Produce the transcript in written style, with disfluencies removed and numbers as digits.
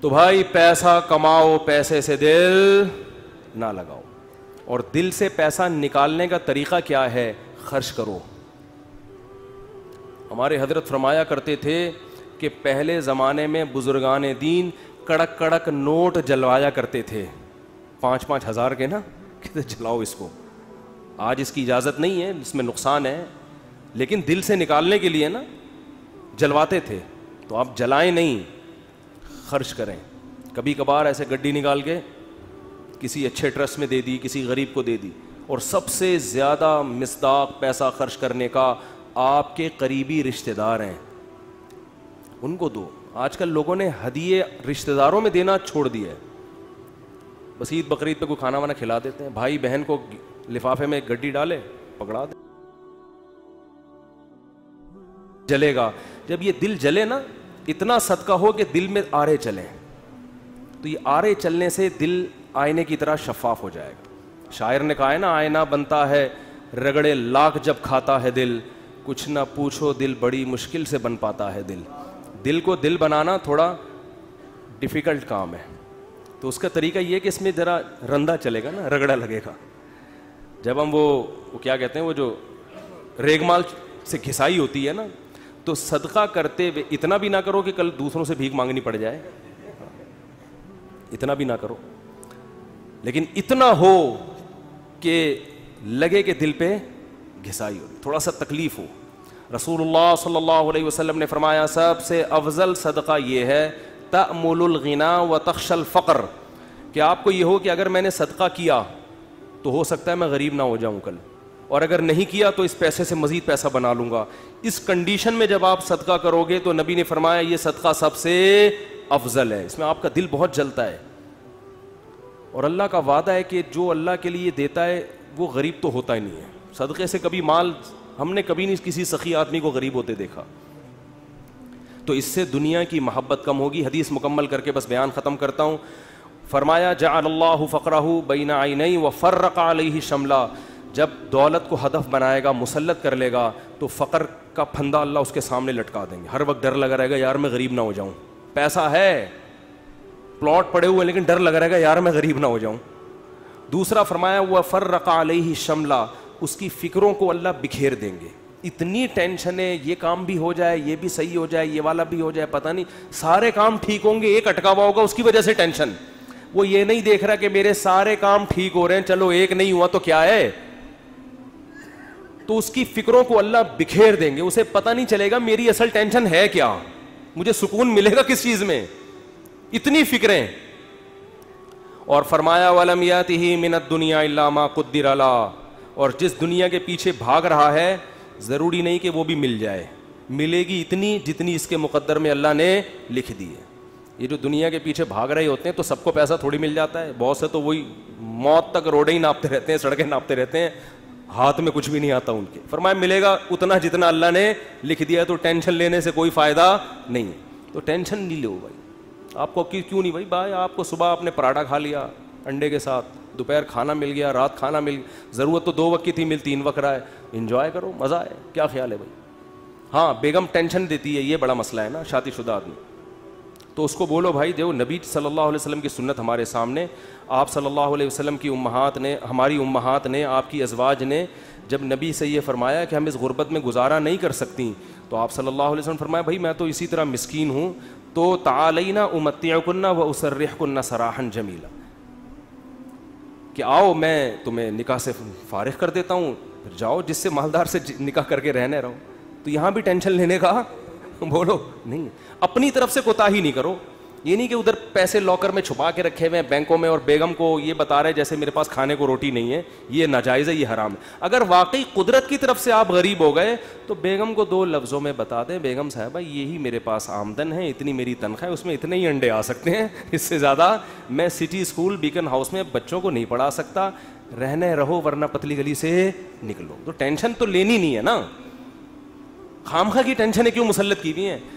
تو بھائی پیسہ کماؤ، پیسے سے دل نہ لگاؤ. اور دل سے پیسہ نکالنے کا طریقہ کیا ہے؟ خرچ کرو. ہمارے حضرت فرمایا کرتے تھے کہ پہلے زمانے میں بزرگان دین کڑک کڑک نوٹ جلوایا کرتے تھے، 5-5 ہزار کے نا، کہتے جلاؤ اس کو. آج اس کی اجازت نہیں ہے، اس میں نقصان ہے، لیکن دل سے نکالنے کے لیے نا جلواتے تھے. تو آپ جلائیں نہیں، خرچ کریں. کبھی کبھار ایسے گڈی نکال کے کسی اچھے ٹرسٹ میں دے دی، کسی غریب کو دے دی. اور سب سے زیادہ مصداق پیسہ خرچ کرنے کا آپ کے قریبی رشتہ دار ہیں، ان کو دو. آج کل لوگوں نے ہدیے رشتہ داروں میں دینا چھوڑ دیا ہے. بس عید بقرعید پہ کوئی کھانا وانا کھلا دیتے ہیں. بھائی بہن کو لفافے میں گڈی ڈالے، پکڑا دے، جلے گا. جب یہ دل جلے نا، اتنا صدقہ ہو کہ دل میں آرے چلیں، تو یہ آرے چلنے سے دل آئینے کی طرح شفاف ہو جائے گا. شاعر نے کہا ہے نا، آئینہ بنتا ہے رگڑے لاکھ جب کھاتا ہے دل، کچھ نہ پوچھو دل بڑی مشکل سے بن پاتا ہے دل. دل کو دل بنانا تھوڑا ڈیفیکلٹ کام ہے. تو اس کا طریقہ یہ ہے کہ اس میں ذرا رندہ چلے گا نا، رگڑا لگے گا. جب ہم وہ کیا کہتے ہیں، وہ جو ریگمال سے گھسائی ہوتی ہے نا، تو صدقہ کرتے ہوئے اتنا بھی نہ کرو کہ کل دوسروں سے بھیک مانگنی پڑ جائے، اتنا بھی نہ کرو، لیکن اتنا ہو کہ لگے کہ دل پہ گھسائی ہو، تھوڑا سا تکلیف ہو. رسول اللہ صلی اللہ علیہ وسلم نے فرمایا سب سے افضل صدقہ یہ ہے تأمل الغنا و تخشى الفقر، کہ آپ کو یہ ہو کہ اگر میں نے صدقہ کیا تو ہو سکتا ہے میں غریب نہ ہو جاؤں کل، اور اگر نہیں کیا تو اس پیسے سے مزید پیسہ بنا لوں گا. اس کنڈیشن میں جب آپ صدقہ کرو گے تو نبی نے فرمایا یہ صدقہ سب سے افضل ہے. اس میں آپ کا دل بہت جلتا ہے، اور اللہ کا وعدہ ہے کہ جو اللہ کے لیے دیتا ہے وہ غریب تو ہوتا ہی نہیں ہے. صدقے سے کبھی مال ہم نے کبھی نہیں کسی سخی آدمی کو غریب ہوتے دیکھا. تو اس سے دنیا کی محبت کم ہوگی. حدیث مکمل کر کے بس بیان ختم کرتا ہوں. فرمایا جعل اللہ فقرہ بین عینی وفرق علیہ شملا، جب دولت کو ہدف بنائے گا، مسلط کر لے گا، تو فقر کا پھندا اللہ اس کے سامنے لٹکا دیں گے. ہر وقت ڈر لگا رہے گا یار میں غریب نہ ہو جاؤں. پیسہ ہے، پلاٹ پڑے ہوئے، لیکن ڈر لگا رہے گا یار میں غریب نہ ہو جاؤں. دوسرا فرمایا وفرق علیہ شملا، اس کی فکروں کو اللہ بکھیر دیں گے. اتنی ٹینشن ہے، یہ کام بھی ہو جائے، یہ بھی صحیح ہو جائے، یہ والا بھی ہو جائے، پتہ نہیں سارے کام ٹھیک ہوں گے، ایک اٹکا ہوا ہوگا اس کی وجہ سے ٹینشن. وہ یہ نہیں دیکھ رہا کہ میرے سارے کام ٹھیک ہو رہے ہیں، چلو ایک نہیں ہوا تو کیا ہے. تو اس کی فکروں کو اللہ بکھیر دیں گے، اسے پتہ نہیں چلے گا میری اصل ٹینشن ہے کیا، مجھے سکون ملے گا کس چیز میں، اتنی فکریں. اور فرمایا وَلَمْ يَأْتِهِ مِنَ الدُّنْيَا إِلَّا مَا قُدِّرَ لَهُ، اور جس دنیا کے پیچھے بھاگ رہا ہے ضروری نہیں کہ وہ بھی مل جائے، ملے گی اتنی جتنی اس کے مقدر میں اللہ نے لکھ دی ہے. یہ جو دنیا کے پیچھے بھاگ رہے ہوتے ہیں تو سب کو پیسہ تھوڑی مل جاتا ہے. بہت سے تو وہی موت تک روڈیں ہی ناپتے رہتے ہیں، سڑکیں ناپتے رہتے ہیں، ہاتھ میں کچھ بھی نہیں آتا ان کے. فرمایا ملے گا اتنا جتنا اللہ نے لکھ دیا ہے، تو ٹینشن لینے سے کوئی فائدہ نہیں ہے. تو ٹینشن نہیں لو بھائی. آپ کو کیوں نہیں بھائی آپ کو صبح آپ نے پراٹھا کھا لیا انڈے کے ساتھ، دوپہر کھانا مل گیا، رات کھانا مل گیا، ضرورت تو 2 وقت کی تھی، مل 3 وقت رہا ہے. انجوائے کرو، مزہ ہے. کیا خیال ہے بھائی؟ ہاں بیگم ٹینشن دیتی ہے، یہ بڑا مسئلہ ہے نا شادی شدہ آدمی. تو اس کو بولو بھائی جو نبی صلی اللہ علیہ وسلم کی سنت ہمارے سامنے، آپ صلی اللہ علیہ وسلم کی امہات نے، ہماری امہات نے، آپ کی ازواج نے جب نبی سے یہ فرمایا کہ ہم اس غربت میں گزارا نہیں کر سکتی، تو آپ صلی اللہ علیہ وسلم فرمایا بھائی میں تو اسی طرح مسکین ہوں، تو تعالینا امتعکن و اسرحکن سراحا جمیلا، کہ آؤ میں تمہیں نکاح سے فارغ کر دیتا ہوں، پھر جاؤ جس سے مالدار سے نکاح کر کے رہنے رہو. تو یہاں بھی ٹینشن لینے کا بولو نہیں. اپنی طرف سے کوتاہی نہیں کرو. یہ نہیں کہ ادھر پیسے لاکر میں چھپا کے رکھے ہوئے ہیں بینکوں میں، اور بیگم کو یہ بتا رہے جیسے میرے پاس کھانے کو روٹی نہیں ہے. یہ ناجائز ہے، یہ حرام ہے. اگر واقعی قدرت کی طرف سے آپ غریب ہو گئے تو بیگم کو 2 لفظوں میں بتا دیں، بیگم صاحبہ یہی میرے پاس آمدن ہے، اتنی میری تنخواہ ہے، اس میں اتنے ہی انڈے آ سکتے ہیں، اس سے زیادہ میں سٹی اسکول بیکن ہاؤس میں بچوں کو نہیں پڑھا سکتا، رہنے رہو ورنہ پتلی گلی سے نکلو. تو ٹینشن تو لینی نہیں ہے نا، خامخواہ کی ٹینشنیں کیوں مسلط کی ہوئی ہیں.